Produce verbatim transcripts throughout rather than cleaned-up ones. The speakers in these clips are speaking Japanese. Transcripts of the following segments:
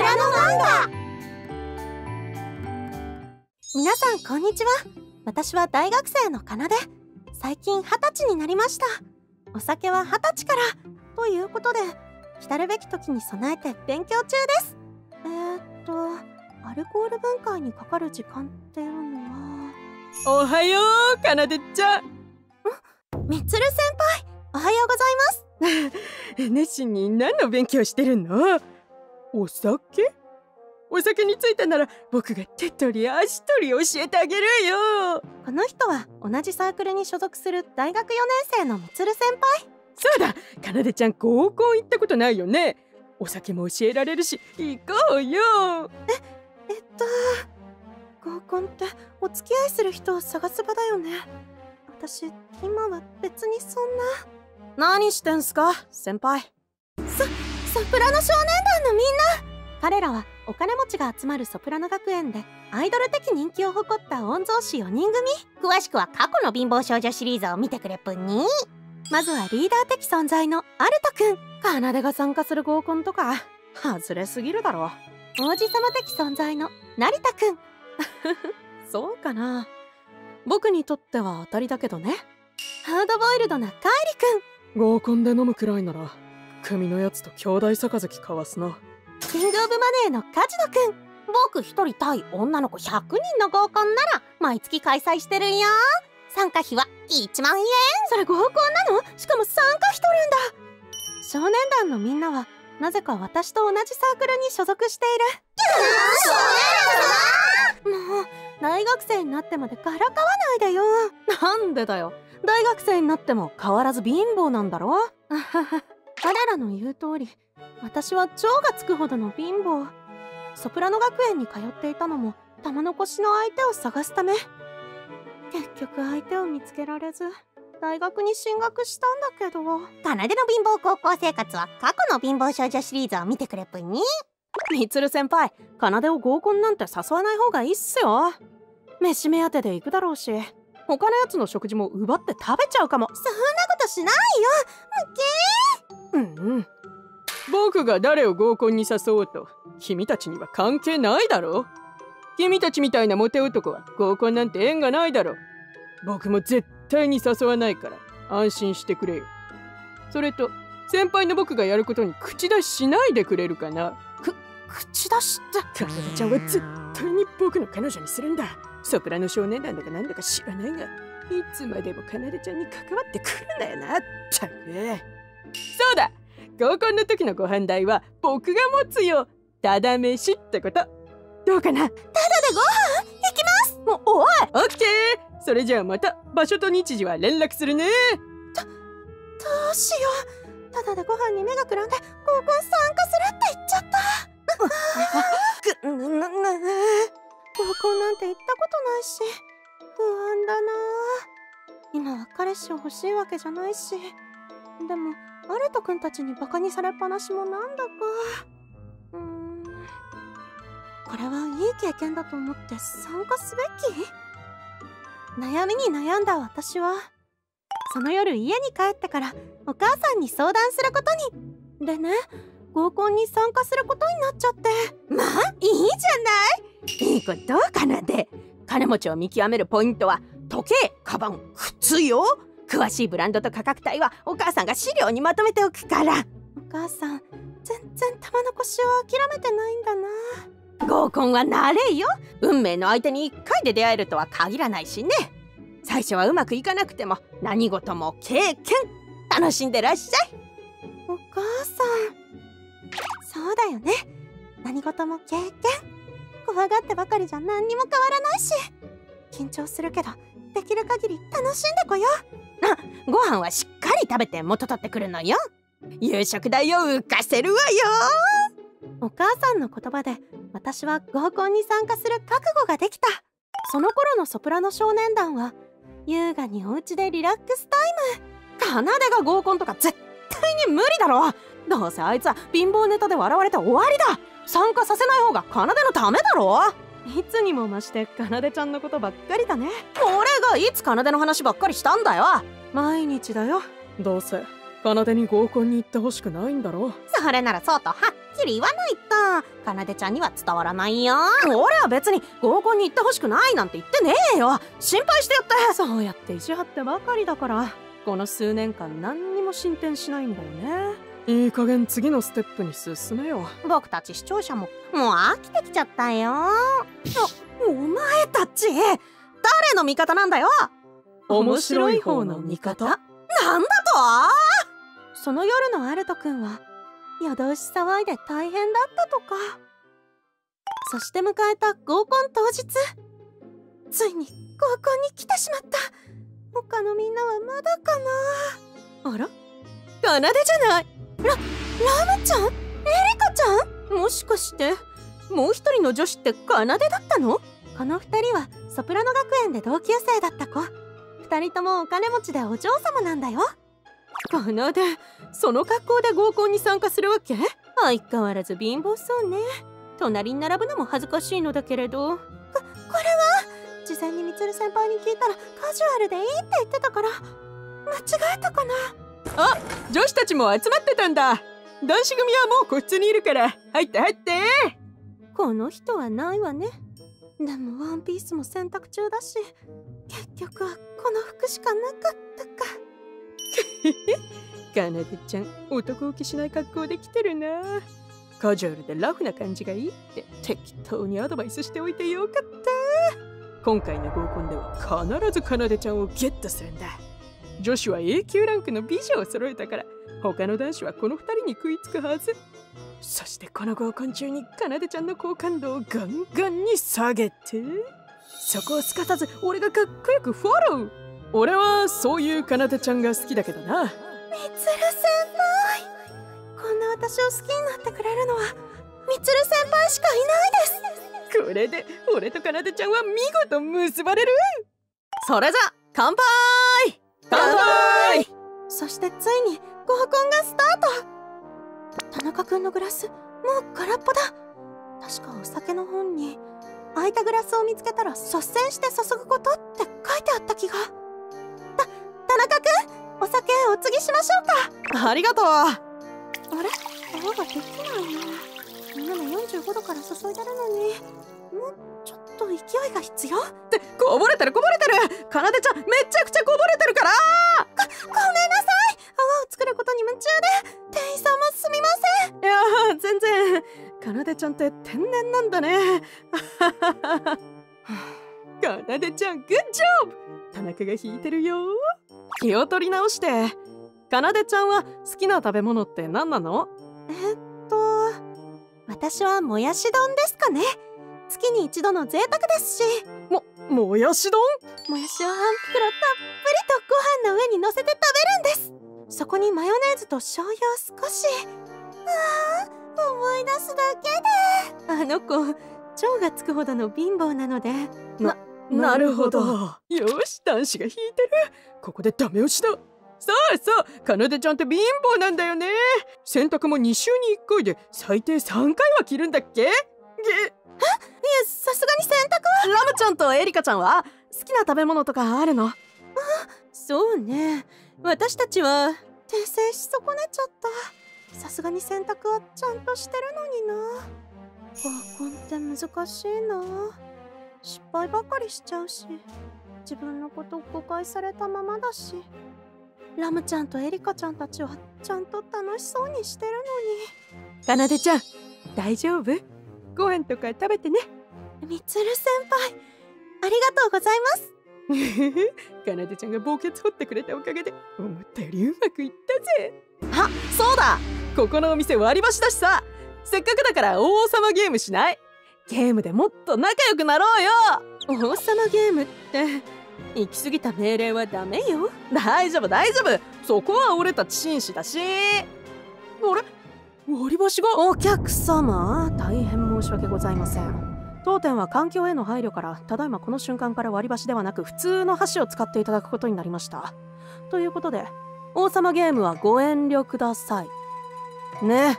ラノ漫画。皆さんこんにちは。私は大学生のかなで。最近二十歳になりました。お酒は二十歳からということで、来るべき時に備えて勉強中です。えーっとアルコール分解にかかる時間っていうのは。 おはよう、かなでちゃん。 みつる先輩、おはようございます。 熱心に何の勉強してるの？お酒？お酒についてなら僕が手取り足取り教えてあげるよ。 この人は同じサークルに所属する大学よねん生のみつる先輩。 そうだ、かなでちゃん合コン行ったことないよね。お酒も教えられるし行こうよ。 え、えっと合コンってお付き合いする人を探す場だよね。私今は別にそんな。何してんすか先輩。そソプラノ少年団のみんな。彼らはお金持ちが集まるソプラノ学園でアイドル的人気を誇った御曹司よにん組。詳しくは過去の貧乏少女シリーズを見てくれぷんに。まずはリーダー的存在のアルトくん。かなでが参加する合コンとか外れすぎるだろ。王子様的存在の成田くん。そうかな。僕にとっては当たりだけどね。ハードボイルドなカイリくん。 合コンで飲むくらいなら組のやつと兄弟杯交わすな。 キングオブマネーのカジノくん。僕一人対女の子ひゃくにんの合コンなら毎月開催してるんよ。参加費はいちまんえん。それ合コンなの？しかも参加しとるんだ。少年団のみんなはなぜか私と同じサークルに所属している。少年団？もう大学生になってまでからかわないでよ。なんでだよ。大学生になっても変わらず貧乏なんだろ。彼らの言う通り、私は蝶がつくほどの貧乏。ソプラノ学園に通っていたのも玉の腰の相手を探すため。結局相手を見つけられず大学に進学したんだけど。かなでの貧乏高校生活は過去の貧乏少女シリーズを見てくれぷんに。みつる先輩、かなでを合コンなんて誘わない方がいいっすよ。飯目当てで行くだろうし、他のやつの食事も奪って食べちゃうかも。そんなことしないよ。むけー。うんうん。 僕が誰を合コンに誘おうと君たちには関係ないだろ。君たちみたいなモテ男は合コンなんて縁がないだろ。僕も絶対に誘わないから安心してくれよ。それと先輩の僕がやることに口出ししないでくれるかな。 く口出しって。 かなでちゃんは絶対に僕の彼女にするんだ。ソプラノ少年団だかなんだか知らないが、いつまでもかなでちゃんに関わってくるんだよな。ったく。そうだ、合コンの時のご飯代は僕が持つよ。ただ飯ってことどうかな。ただでご飯行きます。もうおい。 オッケー。それじゃあまた場所と日時は連絡するね。 どどうしよう。ただでご飯に目がくらんで合コン参加するって言っちゃった。ぐぬぬぬ合コンなんて行ったことないし不安だな。今は彼氏を欲しいわけじゃないし、でもアルト君たちにバカにされっぱなしもなんだか。うーんこれはいい経験だと思って参加すべき。悩みに悩んだ私はその夜家に帰ってからお母さんに相談することに。でね、合コンに参加することになっちゃって。まあいいじゃない。いいことかなで。金持ちを見極めるポイントは時計、カバン、靴よ。詳しいブランドと価格帯はお母さんが資料にまとめておくから。お母さん全然玉の腰を諦めてないんだな。合コンは慣れよ。運命の相手にいっかいで出会えるとは限らないしね。最初はうまくいかなくても何事も経験。楽しんでらっしゃい。お母さんそうだよね。何事も経験。怖がってばかりじゃ何にも変わらないし。緊張するけどできる限り楽しんでこよう。あ、ご飯はしっかり食べて元取ってくるのよ。夕食代を浮かせるわよ。お母さんの言葉で私は合コンに参加する覚悟ができた。その頃のソプラノ少年団は優雅にお家でリラックスタイム。かなでが合コンとか絶対に無理だろ。どうせあいつは貧乏ネタで笑われて終わりだ。参加させない方がかなでのためだろ。いつにも増してかなでちゃんのことばっかりだね。俺がいつかなでの話ばっかりしたんだよ。毎日だよ。 どうせかなでに合コンに行ってほしくないんだろ。 それならそうとはっきり言わないとかなでちゃんには伝わらないよ。俺は別に合コンに行ってほしくないなんて言ってねえよ。心配してやって。そうやって意地張ってばかりだからこの数年間何にも進展しないんだよね。 いい加減次のステップに進めよ。 僕たち視聴者ももう飽きてきちゃったよ。お、お前たち誰の味方なんだよ。 面白い方の味方。 なんだと。その夜のアルト君は夜通し騒いで大変だったとか。そして迎えた合コン当日、ついに合コンに来てしまった。他のみんなはまだかな。あら、かなでじゃない。ラ、ラムちゃん、エリカちゃん、もしかしてもう一人の女子ってかなでだったの？この二人はソプラノ学園で同級生だった子。二人ともお金持ちでお嬢様なんだよ。 かなで、その格好で合コンに参加するわけ？ 相変わらず貧乏そうね。隣に並ぶのも恥ずかしいのだけれど。こ、これは事前にみつる先輩に聞いたらカジュアルでいいって言ってたから間違えたかな。 あ、女子たちも集まってたんだ。男子組はもうこっちにいるから入って入って。 この人はないわね。でもワンピースも選択中だし結局はこの服しかなかったか。 かなでちゃん、男受けしない格好で来てるな。カジュアルでラフな感じがいいって適当にアドバイスしておいてよかった。今回の合コンでは必ずかなでちゃんをゲットするんだ。女子は エー級ランクの美女を揃えたから他の男子はこのふたりに食いつくはず。そしてこの合コン中にかなでちゃんの好感度をガンガンに下げて、そこをすかさず俺がかっこよくフォロー。俺はそういうかなでちゃんが好きだけどな。 みつる先輩、こんな私を好きになってくれるのはみつる先輩しかいないです。 これで俺とかなでちゃんは見事結ばれる。 それじゃ乾杯。 乾杯。 そしてついに合コンがスタート。田中くんのグラスもう空っぽだ。確かお酒の本に空いたグラスを見つけたら率先して注ぐことって書いてあった気が。た田中くん、お酒お継ぎしましょうか。 ありがとう。 あれ、泡ができないな。みんなのよんじゅうごどから注いでるのにもうちょっと勢いが必要。 ってこぼれてるこぼれてる。かなでちゃんめちゃくちゃこぼれてるから。 ご、ごめんなさい。泡を作ることに夢中で。店員さんもすみません。 いやー全然。かなでちゃんって天然なんだね。かなでちゃんグッジョブ。田中が引いてるよ。気を取り直して。かなでちゃんは好きな食べ物って何なの？ えっと私はもやし丼ですかね。月に一度の贅沢ですし。 も、もやし丼？ もやしを半袋たっぷりとご飯の上に乗せて食べるんです。そこにマヨネーズと醤油を少し。ああ、思い出すだけで。あの子、腸がつくほどの貧乏なので。 な、なるほど。よし、男子が引いてる。ここでダメ押しだ。そうそう、かなでちゃんって貧乏なんだよね。洗濯もに週にいっかいで最低さんかいは着るんだっけ？げえ、いや、さすがに洗濯は。 ラムちゃんとエリカちゃんは好きな食べ物とかあるの？ あ、そうね。私たちは訂正し損ねちゃった。さすがに洗濯はちゃんとしてるのにな。合コンって難しいな。失敗ばかりしちゃうし、自分のこと誤解されたままだし。ラムちゃんとエリカちゃんたちはちゃんと楽しそうにしてるのに。 かなでちゃん大丈夫？ご飯とか食べてね。 みつる先輩、ありがとうございます。 かなでちゃんが墓穴掘ってくれたおかげで思ったよりうまくいったぜ。 あ、そうだ、 ここのお店割り箸だしさ。せっかくだから王様ゲームしない？ゲームでもっと仲良くなろうよ。 王様ゲームって行き過ぎた命令はダメよ。 大丈夫大丈夫、そこは俺たち紳士だし。あれ、割り箸が。 お客様、大変申し訳ございません。当店は環境への配慮からただいまこの瞬間から割り箸ではなく普通の箸を使っていただくことになりました。ということで王様ゲームはご遠慮くださいね。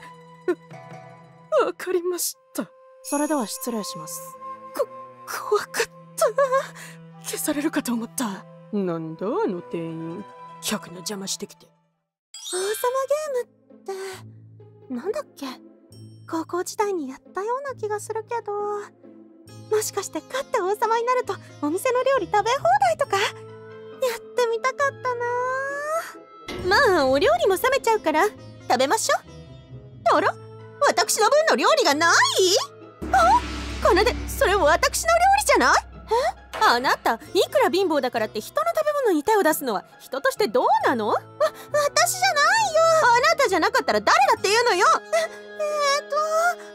わかりました。 それでは失礼します。 こ、怖かった。消されるかと思った。なんだあの店員、客の邪魔してきて。 王様ゲームってなんだっけ？ 高校時代にやったような気がするけど、もしかして勝って王様になるとお店の料理食べ放題とかやってみたかったな。まあお料理も冷めちゃうから食べましょう。あら、私の分の料理がない？あ、かなで、それ私の料理じゃない？え？あなた、いくら貧乏だからって人の食べ物に手を出すのは人としてどうなの？わ、私じゃないよ。あなたじゃなかったら誰だって言うのよ。え、えーと、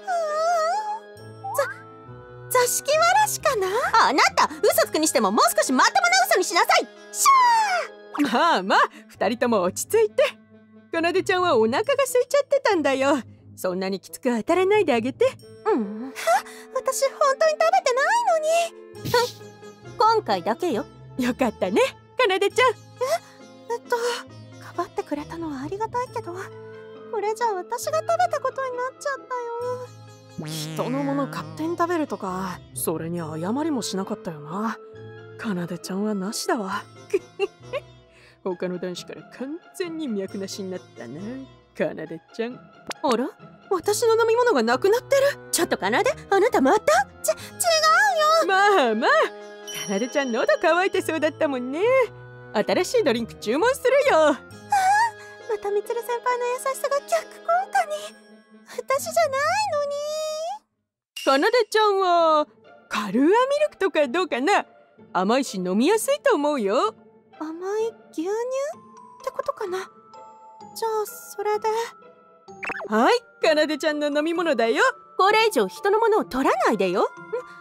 ざ、座敷わらしかな？あなた、嘘つくにしてももう少しまともな嘘にしなさい。シャー。 まあまあ、二人とも落ち着いて。かなでちゃんはお腹が空いちゃってたんだよ。そんなにきつく当たらないであげて。 うん。は、私本当に食べてないのに。今回だけよ。 よかったね、かなでちゃん。え、 えっと、かばってくれたのはありがたいけど、これじゃ私が食べたことになっちゃったよ。 人のもの勝手に食べるとか、それに謝りもしなかったよな。かなでちゃんはなしだわ。他の男子から完全に脈なしになったな、かなでちゃん。 あら、私の飲み物がなくなってる。ちょっとかなで、あなたまた？ち、違うよ。 まあまあ、かなでちゃん喉乾いてそうだったもんね。新しいドリンク注文するよ。ああ、 またみつる先輩の優しさが逆効果に。私じゃないのに。 かなでちゃんはカルーアミルクとかどうかな。甘いし飲みやすいと思うよ。 甘い牛乳ってことかな。じゃあそれで。 はい、かなでちゃんの飲み物だよ。 これ以上人のものを取らないでよ。も、も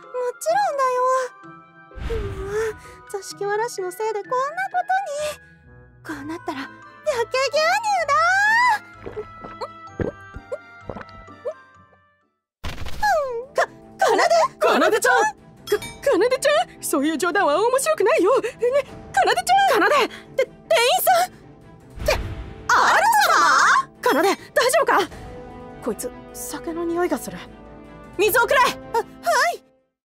ちろんだよ。うわ、座敷わらしのせいでこんなことに。こうなったら焼け牛乳だ。か、かなで、 かなでちゃん、か、かなでちゃん、そういう冗談は面白くないよ。ね、かなでちゃん。 かなで、て、店員さん。って、ある様？かなで、大丈夫か？こいつ酒の匂いがする。水をくれ。あ、はい。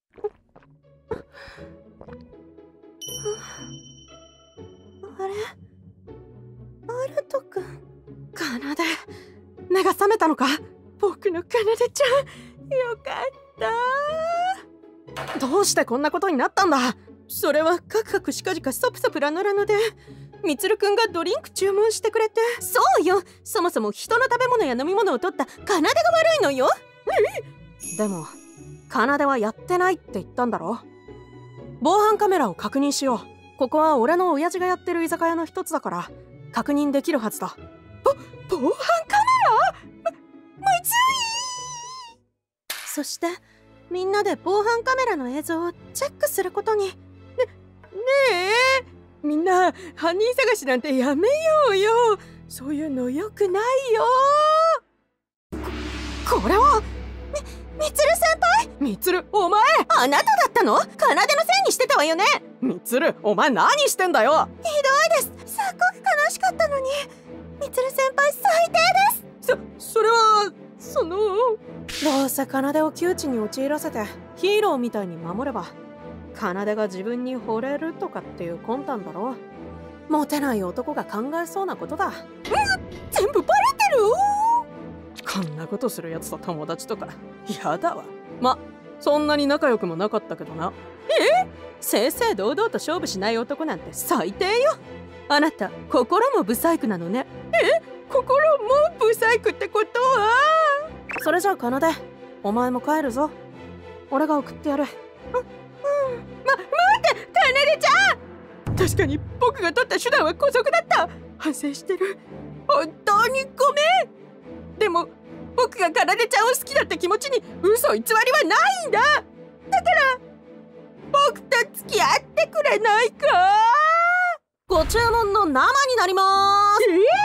あれ、アルト君。 かなで、目が覚めたのか？僕のかなでちゃん、よかった。どうしてこんなことになったんだ？それはカクカクしかじかソプソプラノラノで、みつるくんがドリンク注文してくれて。 そうよ、そもそも人の食べ物や飲み物を取ったかなでが悪いのよ。 でもかなではやってないって言ったんだろ。防犯カメラを確認しよう。ここは俺の親父がやってる居酒屋の一つだから確認できるはずだ。ぼ、防犯カメラ？ま、まずい。 そしてみんなで防犯カメラの映像をチェックすることに。ね、ねえ、みんな犯人探しなんてやめようよ。そういうのよくないよ。こ、これはみ、みつる先輩？ みつる、お前、 あなただったの？かなでのせいにしてたわよね。 みつる、お前何してんだよ。 ひどいです。すっごく悲しかったのに。みつる先輩最低です。 そ、それは、その、どうせかなでを窮地に陥らせてヒーローみたいに守ればかなでが自分に惚れるとかっていう魂胆だろ。モテない男が考えそうなことだ。うん、 全部バレてる。 こんなことするやつと友達とかやだわ。ま、そんなに仲良くもなかったけどな。 え？正々堂々と勝負しない男なんて最低よ。あなた心もブサイクなのね。 え？心もブサイクってことは？それじゃあかなで、お前も帰るぞ。俺が送ってやる。 う、うん。ま、待って、かなでちゃん。 確かに僕が取った手段は姑息だった。反省してる。本当にごめん。でも僕がかなでちゃんを好きだって気持ちに嘘偽りはないんだ。だから僕と付き合ってくれないか？ ご注文の生になりまーす。えー、今？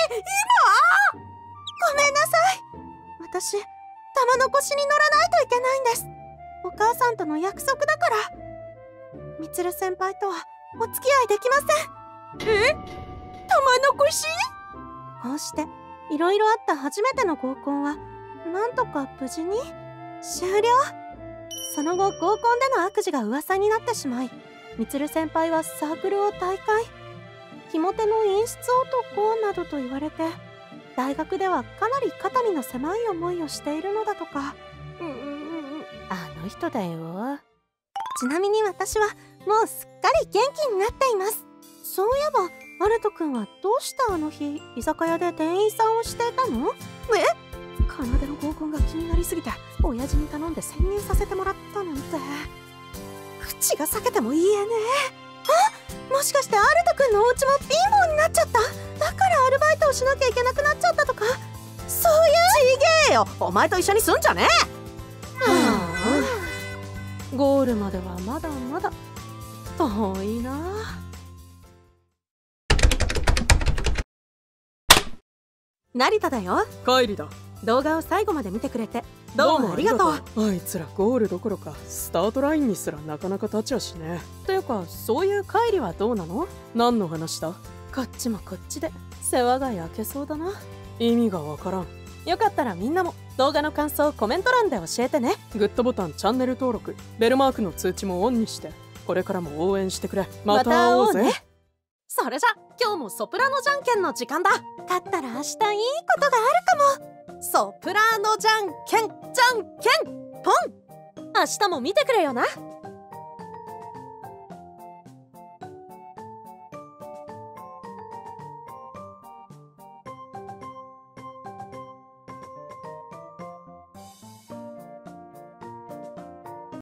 ごめんなさい。私、玉の腰に乗らないといけないんです。お母さんとの約束だから。みつる先輩とはお付き合いできません。 え？玉の腰？ こうしていろいろあった初めての合コンはなんとか無事に終了。その後合コンでの悪事が噂になってしまい、みつる先輩はサークルを退会。ひも手の陰湿男などと言われて大学ではかなり肩身の狭い思いをしているのだとか。 うんうんうん。 あの人だよ。ちなみに私はもうすっかり元気になっています。そういえばアルト君はどうしてあの日居酒屋で店員さんをしていたの？え？奏の合コンが気になりすぎて親父に頼んで潜入させてもらったなんて。口が裂けても言えねえ。あ、もしかしてアルト君のお家も貧乏になっちゃった？だからアルバイトをしなきゃいけなくなっちゃったとか？そういう。ちげえよ、お前と一緒にすんじゃねえ。はあ、ゴールまではまだまだ遠いな。成田だよ。 帰りだ。 動画を最後まで見てくれてどうもありがとう。 あいつらゴールどころかスタートラインにすらなかなか立ちやしね。 というかそういう帰りはどうなの？ 何の話だ？ こっちもこっちで世話が焼けそうだな。 意味がわからん。 よかったらみんなも動画の感想をコメント欄で教えてね。 グッドボタン、チャンネル登録、ベルマークの通知もオンにしてこれからも応援してくれ。また会おうぜ。 また会おうね。それじゃ今日もソプラノじゃんけんの時間だ。勝ったら明日いいことがあるかも。ソプラノじゃんけんじゃんけんポン。明日も見てくれよな。